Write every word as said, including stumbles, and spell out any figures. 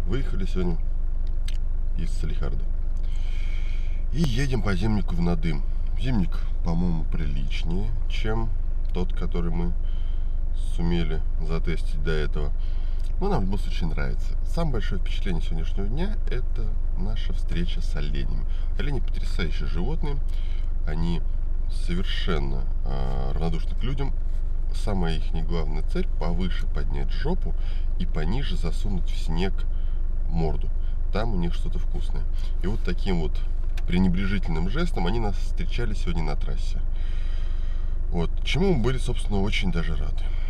Выехали сегодня из Салехарда. И едем по Зимнику в Надым. Зимник, по-моему, приличнее, чем тот, который мы сумели затестить до этого. Но нам в любом случае нравится. Самое большое впечатление сегодняшнего дня – это наша встреча с оленями. Олени потрясающие животные. Они совершенно э, равнодушны к людям. Самая их главная цель – повыше поднять жопу и пониже засунуть в снег морду. Там у них что-то вкусное. И вот таким вот пренебрежительным жестом они нас встречали сегодня на трассе. Вот. Чему мы были, собственно, очень даже рады.